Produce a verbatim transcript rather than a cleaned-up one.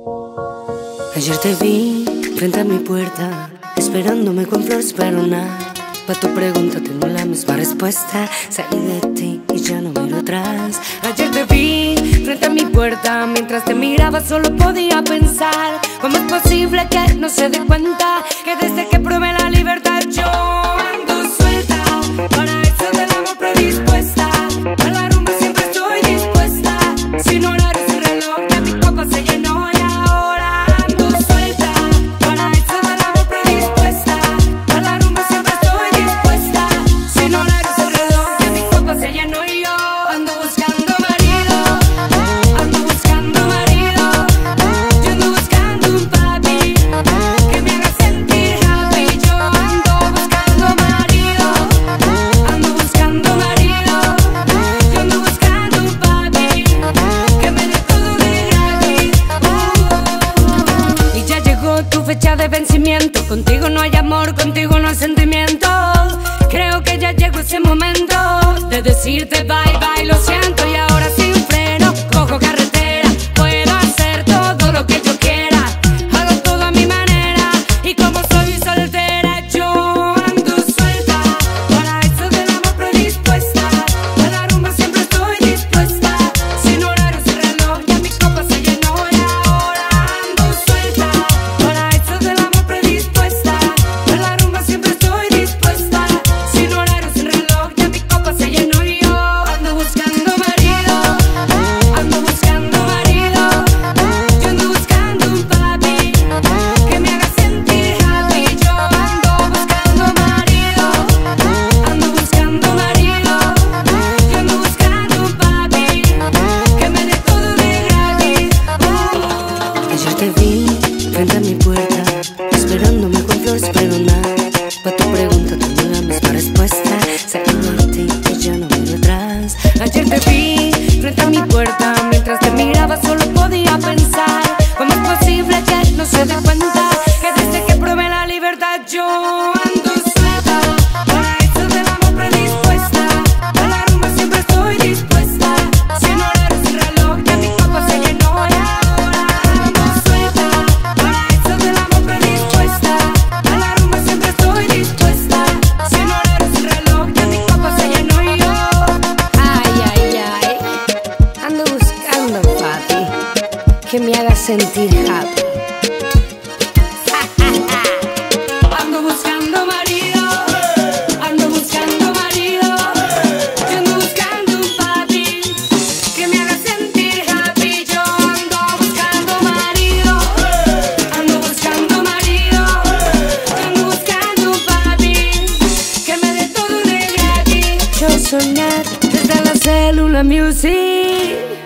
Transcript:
Ayer te vi frente a mi puerta, esperándome con flores, pero nada. Pa' tu pregunta tengo la misma respuesta. Salí de ti y ya no miro atrás. Ayer te vi frente a mi puerta, mientras te miraba solo podía pensar: ¿cómo es posible que no se dé cuenta que desde que probé la libertad yo ando suelta? Para eso del amor predispuesta, a la rumba siempre estoy dispuesta. Sin horarios y reloj ya mi copa se llenó y ahora ando suelta. Para eso del amor predispuesta, a la rumba siempre estoy dispuesta. Sin horarios y reloj ya mi copa se llenó y yo ando buscando marido, ando buscando marido. Yo ando buscando un papi que me haga sentir happy. Yo ando buscando marido, ando buscando marido. Yo ando buscando un papi que me dé todo de gratis. Uh. Y ya llegó tu fecha de vencimiento. Contigo no hay amor, contigo no hay sentimiento. Creo que ya llegó ese momento de decirte bye bye, lo siento. Y ahora sin freno cojo carretera, puedo hacer todo lo que yo quiera, hago todo a mi manera. Y como soy soltera yo ando suelta. Para eso del amor predispuesta, a la rumba siempre estoy dispuesta. Sin horarios y reloj ya mi copa se llenó y ahora ando suelta. Para eso del amor predispuesta, a la rumba siempre estoy dispuesta. Sin horarios y reloj ya mi copa se llenó y yo ando buscando marido, ando buscando marido. Yo ando buscando un papi que me haga sentir happy. Yo ando buscando marido, ando buscando marido. Yo ando buscando un papi que me dé todo de gratis. Uh. Ayer te vi frente a mi puerta, esperándome con flores, pero nada. Pa' tu pregunta tengo la misma respuesta. Salí de ti y ya no miro atrás. Ayer te vi frente a mi puerta, mientras te miraba solo podía pensar: ¿cómo es posible que no se dé cuenta que desde que probé la libertad yo ando suelta? Para eso del amor predispuesta, a la rumba siempre estoy dispuesta. Sin horarios y reloj ya mi copa se llenó y ahora ando suelta. Para eso del amor predispuesta, a la rumba siempre estoy dispuesta. Sin horarios y reloj ya mi copa se llenó y yo ay, ay, ay, ando buscando un papi que me haga sentir happy. Ando buscando marido, ando buscando marido. Yo ando buscando un papi que me haga sentir happy. Yo ando buscando marido, ando buscando marido. Yo ando buscando un papi que me dé todo de gratis. Yo soñar desde la célula music.